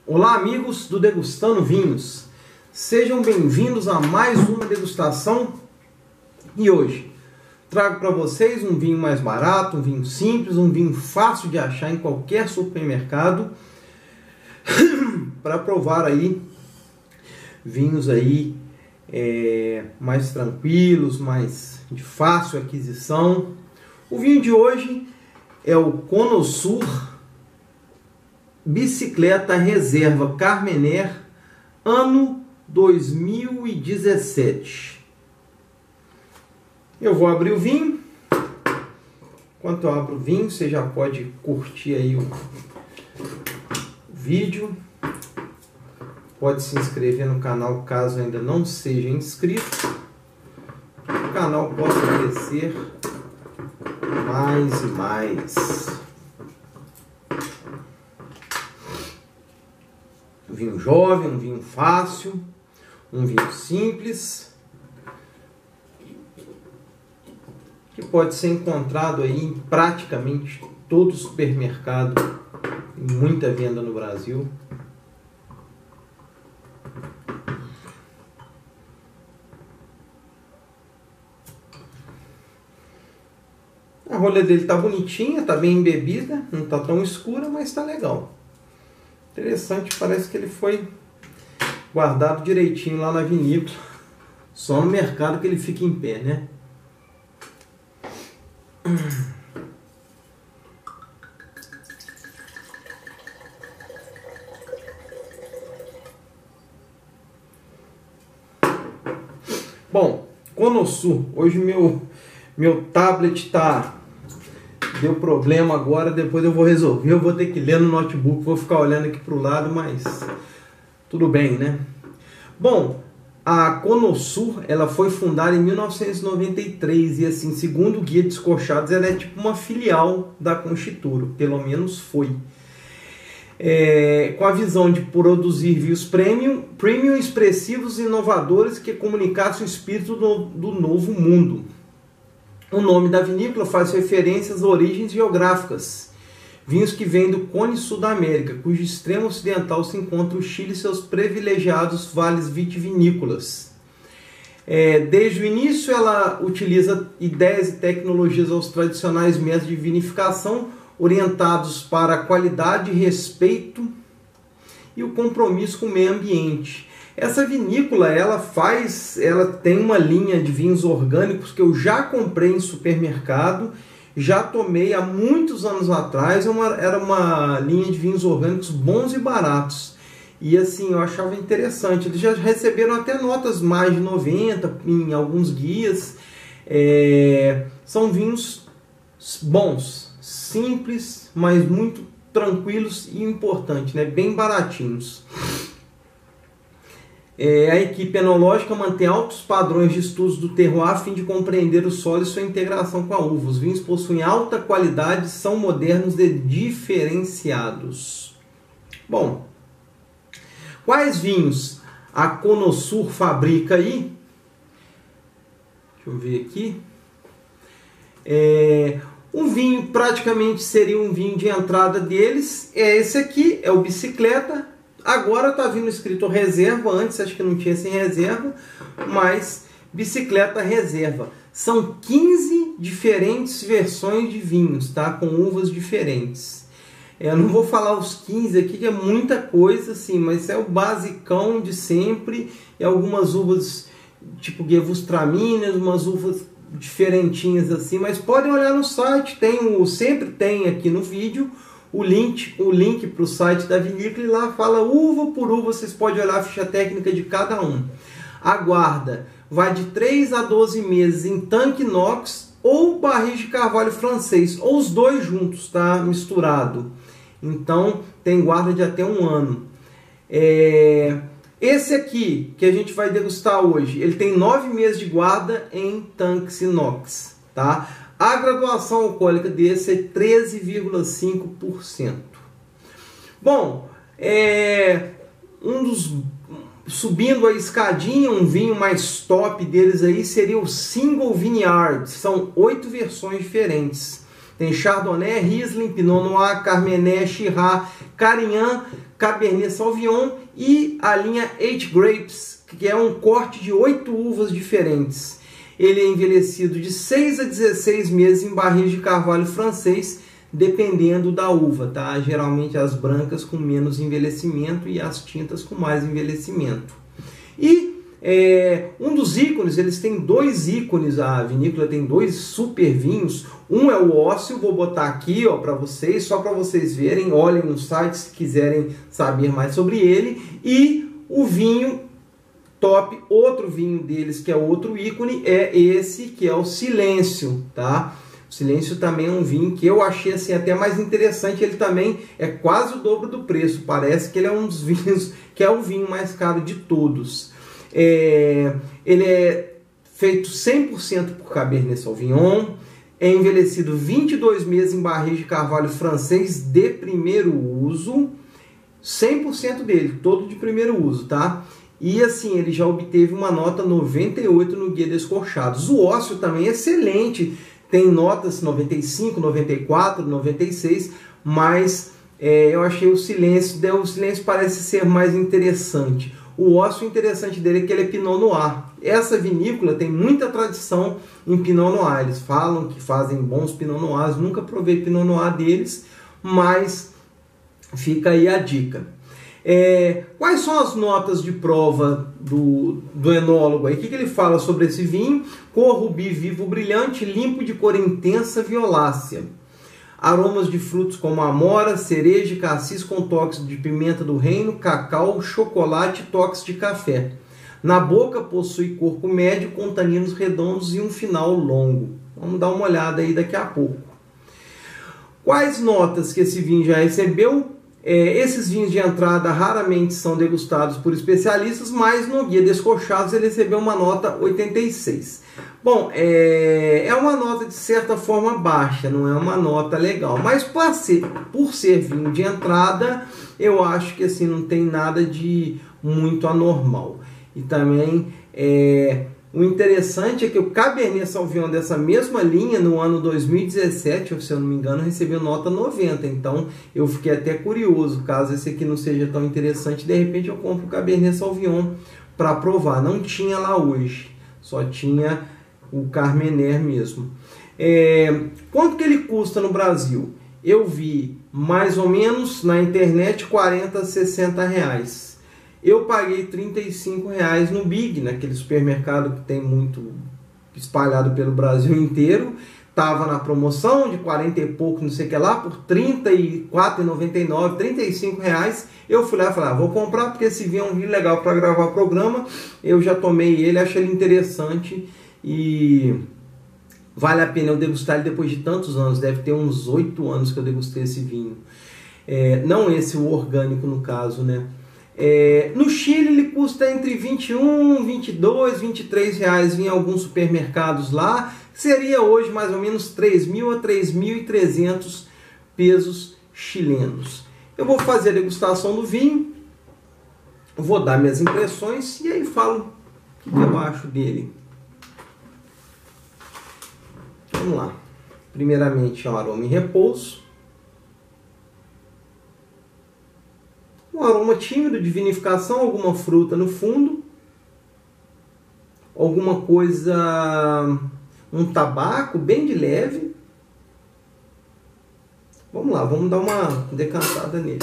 Olá, amigos do Degustando Vinhos, sejam bem-vindos a mais uma degustação. E hoje trago para vocês um vinho mais barato, um vinho simples, um vinho fácil de achar em qualquer supermercado para provar aí vinhos aí mais tranquilos, mais de fácil aquisição. O vinho de hoje é o Connoisseur Bicicleta Reserva Carmenère, ano 2017. Eu vou abrir o vinho. Enquanto eu abro o vinho, você já pode curtir aí o vídeo. Pode se inscrever no canal caso ainda não seja inscrito. Para que o canal possa crescer mais e mais. Um vinho jovem, um vinho fácil, um vinho simples, que pode ser encontrado aí em praticamente todo supermercado, tem muita venda no Brasil. A rolha dele tá bonitinha, tá bem embebida, não tá tão escura, mas tá legal. Interessante, parece que ele foi guardado direitinho lá na vinícola. Só no mercado que ele fica em pé, né? Bom, Connoisseur, hoje meu tablet deu problema agora, depois eu vou resolver, eu vou ter que ler no notebook, vou ficar olhando aqui para o lado, mas tudo bem, né? Bom, a Connoisseur, ela foi fundada em 1993 e assim, segundo o Guia Descorchados, ela é tipo uma filial da Constituro, pelo menos foi. Com a visão de produzir vinhos premium expressivos e inovadores que comunicassem o espírito do novo mundo. O nome da vinícola faz referência às origens geográficas. Vinhos que vêm do Cone Sul da América, cujo extremo ocidental se encontra o Chile e seus privilegiados vales vitivinícolas. Desde o início, ela utiliza ideias e tecnologias aos tradicionais métodos de vinificação, orientados para a qualidade, respeito e o compromisso com o meio ambiente. Essa vinícola, ela tem uma linha de vinhos orgânicos que eu já comprei em supermercado, já tomei há muitos anos atrás, era uma linha de vinhos orgânicos bons e baratos. E assim, eu achava interessante, eles já receberam até notas mais de 90 em alguns guias. São vinhos bons, simples, mas muito tranquilos e importante, né? Bem baratinhos. A equipe enológica mantém altos padrões de estudos do terroir a fim de compreender o solo e sua integração com a uva. Os vinhos possuem alta qualidade, são modernos e diferenciados. Bom, quais vinhos a Connoisseur fabrica aí? Deixa eu ver aqui. Um vinho praticamente seria um vinho de entrada deles. Esse aqui, é o Bicicleta. Agora está vindo escrito reserva, antes acho que não tinha sem reserva, mas Bicicleta Reserva. São 15 diferentes versões de vinhos, tá? Com uvas diferentes. Eu não vou falar os 15 aqui, que é muita coisa, assim, mas é o basicão de sempre. E algumas uvas tipo Gewürztraminer, umas uvas diferentinhas assim, mas podem olhar no site, sempre tem aqui no vídeo o link para o site da vinícola, e lá fala uva por uva, vocês podem olhar a ficha técnica de cada um. A guarda vai de 3 a 12 meses em tanque inox ou barris de carvalho francês, ou os dois juntos, tá? Misturado. Então tem guarda de até 1 ano. Esse aqui, que a gente vai degustar hoje, ele tem 9 meses de guarda em tanques inox, tá? A graduação alcoólica desse é 13,5%. Bom, subindo a escadinha, um vinho mais top deles aí seria o Single Vineyard. São 8 versões diferentes. Tem Chardonnay, Riesling, Pinot Noir, Carmener, Shiraz, Carignan, Cabernet Sauvignon e a linha 8 Grapes, que é um corte de 8 uvas diferentes. Ele é envelhecido de 6 a 16 meses em barris de carvalho francês, dependendo da uva, tá? Geralmente as brancas com menos envelhecimento e as tintas com mais envelhecimento. E um dos ícones, eles têm 2 ícones, a vinícola tem 2 super vinhos. Um é o Ócio, vou botar aqui para vocês, só para vocês verem, olhem no site se quiserem saber mais sobre ele. E o vinho top, outro vinho deles, que é outro ícone, é esse, que é o Silêncio, tá? O Silêncio também é um vinho que eu achei assim até mais interessante, ele também é quase o dobro do preço, parece que ele é um dos vinhos, que é o vinho mais caro de todos. Ele é feito 100% por Cabernet Sauvignon, é envelhecido 22 meses em barris de carvalho francês de primeiro uso, 100% dele, todo de primeiro uso, tá? E assim, ele já obteve uma nota 98 no Guia Descorchados. O Ócio também é excelente, tem notas 95, 94, 96, mas eu achei o Silêncio parece ser mais interessante. O Ócio interessante dele é que ele é Pinot Noir. Essa vinícola tem muita tradição em Pinot Noir. Eles falam que fazem bons Pinot Noirs, nunca provei Pinot Noir deles, mas fica aí a dica. Quais são as notas de prova do enólogo aí? O que ele fala sobre esse vinho? Cor rubi vivo brilhante, limpo, de cor intensa violácea. Aromas de frutos como amora, cereja e cassis com toques de pimenta do reino, cacau, chocolate e toques de café. Na boca possui corpo médio com taninos redondos e um final longo. Vamos dar uma olhada aí daqui a pouco. Quais notas que esse vinho já recebeu? Esses vinhos de entrada raramente são degustados por especialistas, mas no Guia Descorchados ele recebeu uma nota 86. Bom, é uma nota de certa forma baixa, não é uma nota legal, mas por ser vinho de entrada, eu acho que assim não tem nada de muito anormal. E também o interessante é que o Cabernet Sauvignon dessa mesma linha, no ano 2017, se eu não me engano, recebeu nota 90. Então, eu fiquei até curioso. Caso esse aqui não seja tão interessante, de repente eu compro o Cabernet Sauvignon para provar. Não tinha lá hoje, só tinha o Carmener mesmo. Quanto que ele custa no Brasil? Eu vi mais ou menos na internet 40 a 60 reais. Eu paguei R$35 no Big, naquele supermercado que tem muito espalhado pelo Brasil inteiro. Tava na promoção de 40 e pouco, não sei o que lá, por R$34,99, R$35. Eu fui lá e falei, vou comprar porque esse vinho é um vinho legal para gravar programa. Eu já tomei ele, achei ele interessante e vale a pena eu degustar ele depois de tantos anos. Deve ter uns 8 anos que eu degustei esse vinho. Não esse, o orgânico no caso, né? No Chile ele custa entre 21, 22, 23 reais em alguns supermercados lá. Seria hoje mais ou menos 3.000 a 3.300 pesos chilenos. Eu vou fazer a degustação do vinho, vou dar minhas impressões e aí falo o que eu acho dele. Vamos lá. Primeiramente é um aroma em repouso. Um aroma tímido de vinificação, alguma fruta no fundo, alguma coisa, um tabaco bem de leve. Vamos lá, vamos dar uma decantada nele.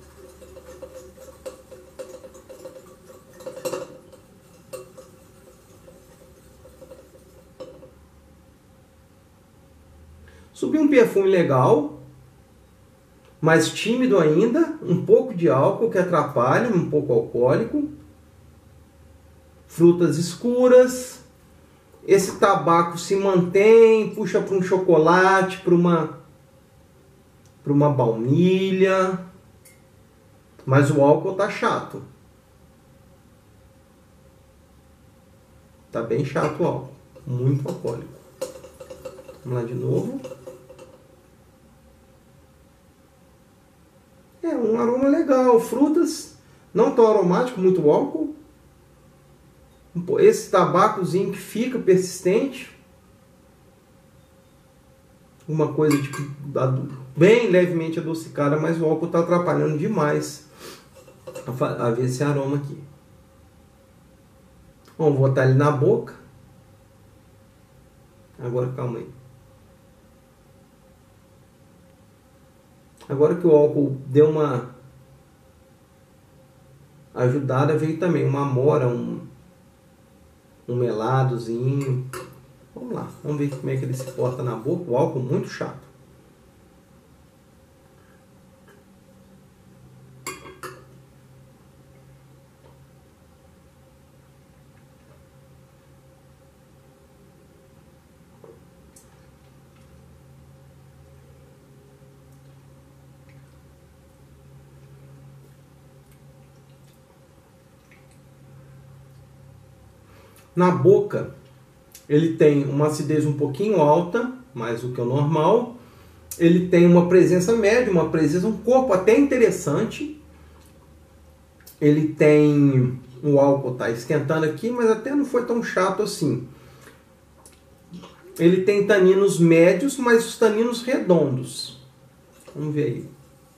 Subiu um perfume legal, mais tímido ainda, um pouco de álcool que atrapalha, um pouco alcoólico, frutas escuras, esse tabaco se mantém, puxa para um chocolate, para uma baunilha, mas o álcool tá chato, tá bem chato o álcool, muito alcoólico. Vamos lá de novo. Um aroma legal, frutas, não tão aromático, muito álcool. Esse tabacozinho que fica persistente. Uma coisa tipo bem levemente adocicada, mas o álcool está atrapalhando demais a ver esse aroma aqui. Vamos botar ele na boca. Agora, calma aí. Agora que o álcool deu uma ajudada, veio também uma amora, um meladozinho. Vamos lá, vamos ver como é que ele se porta na boca. O álcool muito chato. Na boca, ele tem uma acidez um pouquinho alta, mais do que o normal. Ele tem uma presença média, um corpo até interessante. Ele tem... O álcool está esquentando aqui, mas até não foi tão chato assim. Ele tem taninos médios, mas os taninos redondos. Vamos ver aí.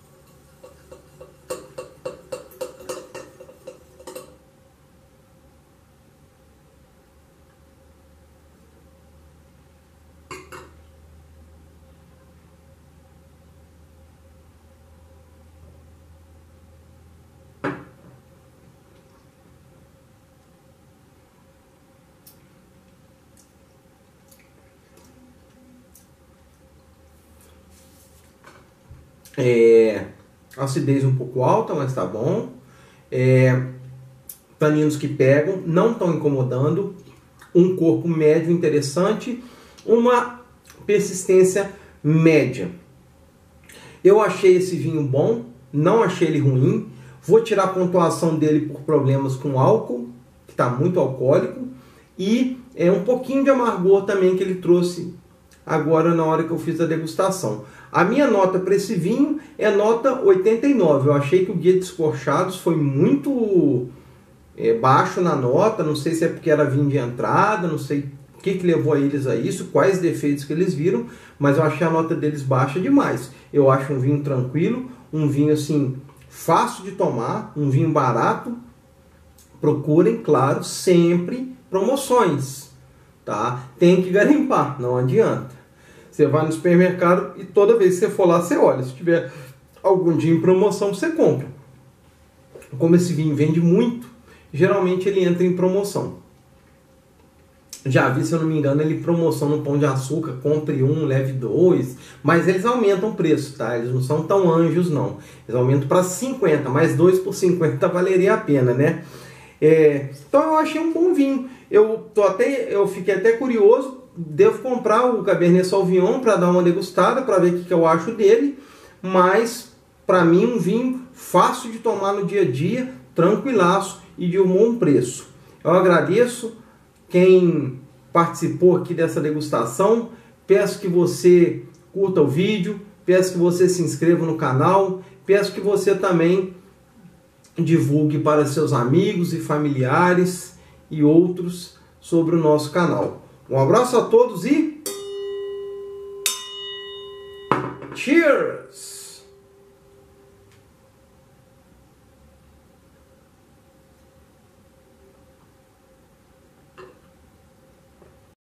Acidez um pouco alta, mas tá bom. Taninos que pegam, não estão incomodando. Um corpo médio interessante. Uma persistência média. Eu achei esse vinho bom, não achei ele ruim. Vou tirar a pontuação dele por problemas com álcool, que está muito alcoólico. E um pouquinho de amargor também que ele trouxe agora na hora que eu fiz a degustação. A minha nota para esse vinho é nota 89. Eu achei que o Guia de Descorchados foi muito baixo na nota. Não sei se é porque era vinho de entrada, não sei o que levou eles a isso, quais defeitos que eles viram, mas eu achei a nota deles baixa demais. Eu acho um vinho tranquilo, um vinho assim fácil de tomar, um vinho barato. Procurem, claro, sempre promoções, tá? Tem que garimpar, não adianta. Você vai no supermercado e toda vez que você for lá, você olha. Se tiver algum dia em promoção, você compra. Como esse vinho vende muito, geralmente ele entra em promoção. Já vi, se eu não me engano, ele em promoção no Pão de Açúcar, compre um, leve dois. Mas eles aumentam o preço, tá? Eles não são tão anjos, não. Eles aumentam para 50, mas 2 por 50 valeria a pena, né? Então eu achei um bom vinho. Eu fiquei até curioso. Devo comprar o Cabernet Sauvignon para dar uma degustada, para ver o que eu acho dele. Mas, para mim, um vinho fácil de tomar no dia a dia, tranquilaço e de um bom preço. Eu agradeço quem participou aqui dessa degustação. Peço que você curta o vídeo, peço que você se inscreva no canal, peço que você também divulgue para seus amigos e familiares e outros sobre o nosso canal. Um abraço a todos e cheers!